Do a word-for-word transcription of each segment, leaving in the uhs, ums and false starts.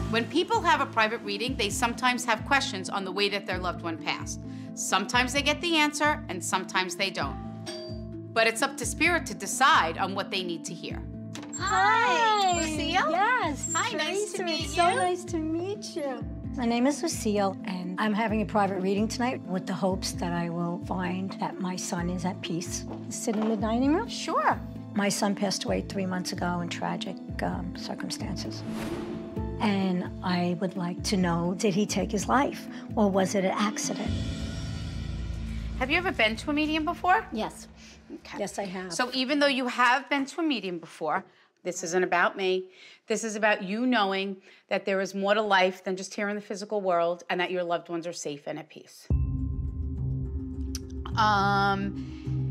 When people have a private reading, they sometimes have questions on the way that their loved one passed. Sometimes they get the answer, and sometimes they don't. But it's up to Spirit to decide on what they need to hear. Hi, Lucille? Yes. Hi, nice to meet It's you. so nice to meet you. My name is Lucille, and I'm having a private reading tonight with the hopes that I will find that my son is at peace. Sit in the dining room? Sure. My son passed away three months ago in tragic um, circumstances. And I would like to know, did he take his life, or was it an accident? Have you ever been to a medium before? Yes. Okay. Yes, I have. So even though you have been to a medium before, this isn't about me. This is about you knowing that there is more to life than just here in the physical world, and that your loved ones are safe and at peace. Um,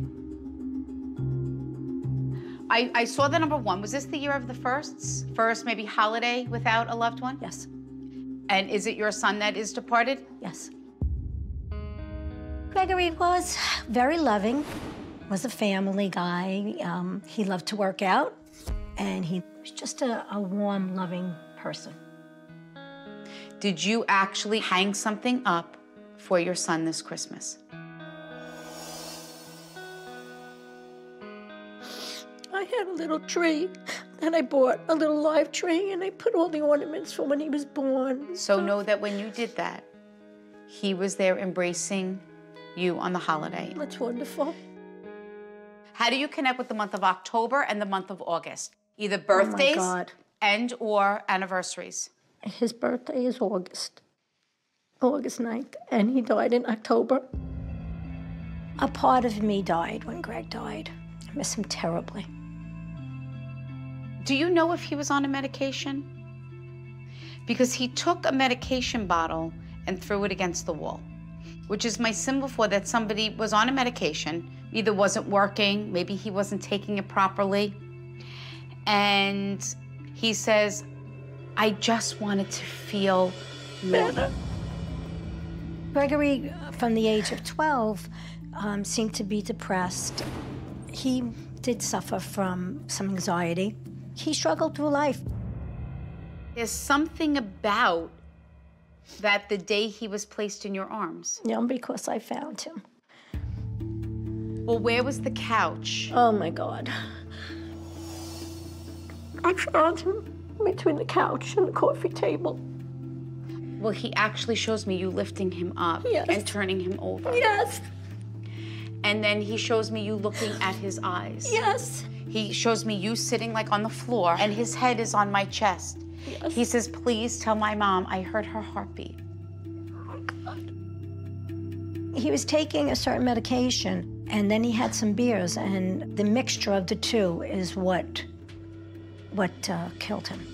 I, I saw the number one. Was this the year of the firsts? First, maybe holiday without a loved one? Yes. And is it your son that is departed? Yes. Gregory was very loving, was a family guy. Um, he loved to work out, and he was just a, a warm, loving person. Did you actually hang something up for your son this Christmas? I had a little tree that I bought, a little live tree, and I put all the ornaments from when he was born. So know that when you did that, he was there embracing you on the holiday. That's wonderful. How do you connect with the month of October and the month of August? Either birthdays Oh my God. and or anniversaries. His birthday is August, August ninth, and he died in October. A part of me died when Greg died. I miss him terribly. Do you know if he was on a medication? Because he took a medication bottle and threw it against the wall, which is my symbol for that somebody was on a medication, either wasn't working, maybe he wasn't taking it properly. And he says, I just wanted to feel better. Gregory, from the age of twelve, um, seemed to be depressed. He did suffer from some anxiety. He struggled through life. There's something about that the day he was placed in your arms. Yeah, because I found him. Well, where was the couch? Oh my God. I found him between the couch and the coffee table. Well, he actually shows me you lifting him up Yes. and turning him over. Yes, And then he shows me you looking at his eyes. yes. He shows me you sitting like on the floor and his head is on my chest. Yes. He says, please tell my mom I heard her heartbeat. Oh God. He was taking a certain medication, and then he had some beers, and the mixture of the two is what, what uh, killed him.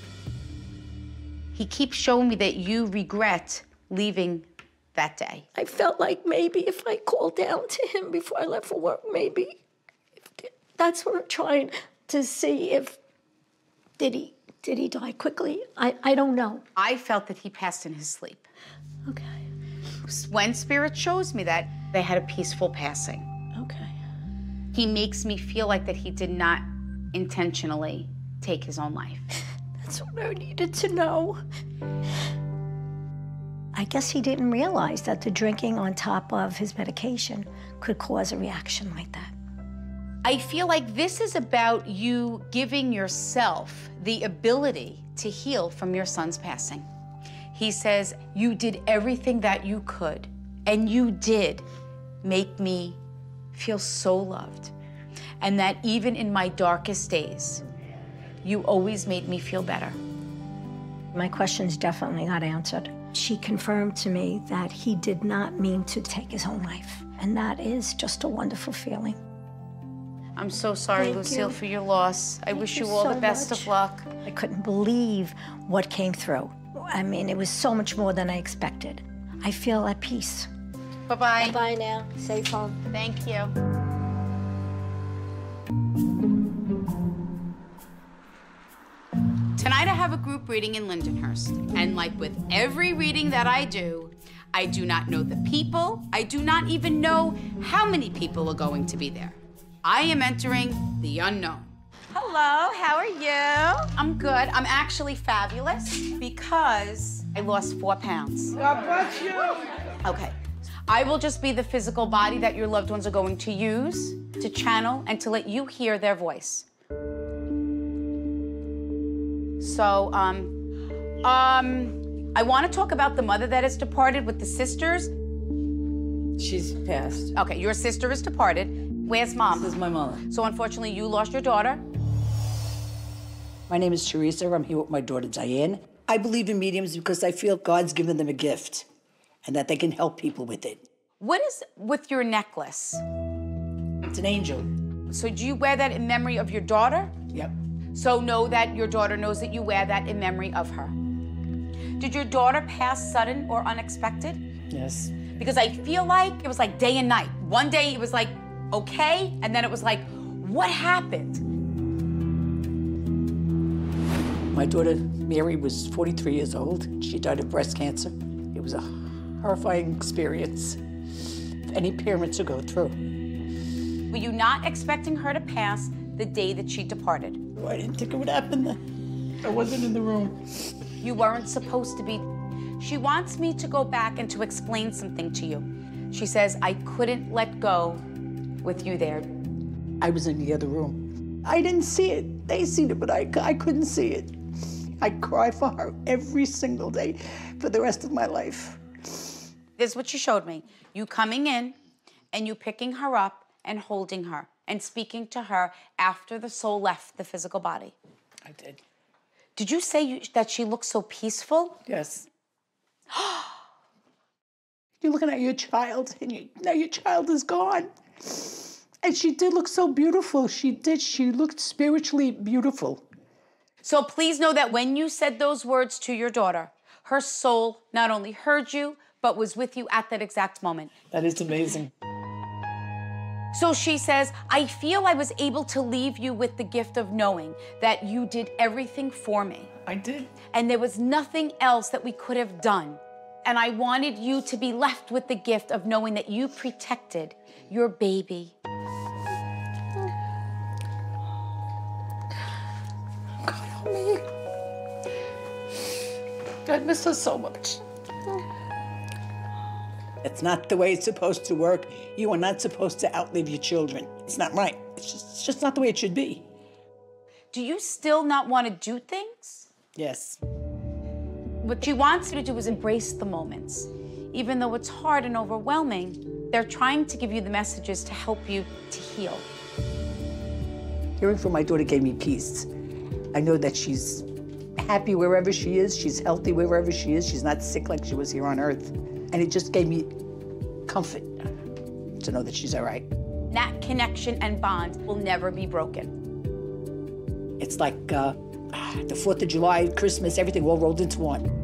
He keeps showing me that you regret leaving that day. I felt like maybe if I called down to him before I left for work, maybe. If, that's what I'm trying to see if, did he, did he die quickly? I, I don't know. I felt that he passed in his sleep. Okay, When Spirit shows me that, they had a peaceful passing. okay. He makes me feel like that he did not intentionally take his own life. That's what I needed to know. I guess he didn't realize that the drinking on top of his medication could cause a reaction like that. I feel like this is about you giving yourself the ability to heal from your son's passing. He says, you did everything that you could, and you did make me feel so loved. And that even in my darkest days, you always made me feel better. My questions definitely got answered. She confirmed to me that he did not mean to take his own life, and that is just a wonderful feeling. I'm so sorry, Thank Lucille, you. for your loss. I Thank wish you you all so the best much. of luck. I couldn't believe what came through. I mean, it was so much more than I expected. I feel at peace. Bye-bye. Bye now. Safe home. Thank you. Tonight I have a group reading in Lindenhurst, and like with every reading that I do, I do not know the people. I do not even know how many people are going to be there. I am entering the unknown. Hello, how are you? I'm good. I'm actually fabulous because I lost four pounds. God bless you. Okay. I will just be the physical body that your loved ones are going to use to channel and to let you hear their voice. So, um, um, I want to talk about the mother that has departed with the sisters. She's passed. Okay, your sister is departed. Where's mom? This is my mother. So unfortunately, you lost your daughter. My name is Theresa. I'm here with my daughter, Diane. I believe in mediums because I feel God's given them a gift and that they can help people with it. What is with your necklace? It's an angel. So do you wear that in memory of your daughter? Yep. So know that your daughter knows that you wear that in memory of her. Did your daughter pass sudden or unexpected? Yes. Because I feel like it was like day and night. One day it was like, okay, and then it was like, what happened? My daughter, Mary, was forty-three years old. She died of breast cancer. It was a horrifying experience for any parent to go through. Were you not expecting her to pass the day that she departed? I didn't think it would happen then. I wasn't in the room. You weren't supposed to be. She wants me to go back and to explain something to you. She says, I couldn't let go with you there. I was in the other room. I didn't see it. They seen it, but I, I couldn't see it. I cry for her every single day for the rest of my life. This is what you showed me. You coming in and you picking her up and holding her and speaking to her after the soul left the physical body. I did. Did you say you, that she looked so peaceful? Yes. You're looking at your child, and you, now your child is gone. And she did look so beautiful. She did. She looked spiritually beautiful. So please know that when you said those words to your daughter, her soul not only heard you, but was with you at that exact moment. That is amazing. So she says, I feel I was able to leave you with the gift of knowing that you did everything for me. I did. And there was nothing else that we could have done. And I wanted you to be left with the gift of knowing that you protected your baby. God help me. I miss her so much. It's not the way it's supposed to work. You are not supposed to outlive your children. It's not right. It's just, it's just not the way it should be. Do you still not want to do things? Yes. What she wants you to do is embrace the moments. Even though it's hard and overwhelming, they're trying to give you the messages to help you to heal. Hearing from my daughter gave me peace. I know that she's happy wherever she is. She's healthy wherever she is. She's not sick like she was here on earth. And it just gave me comfort to know that she's all right. That connection and bond will never be broken. It's like uh, the fourth of July, Christmas, everything all rolled into one.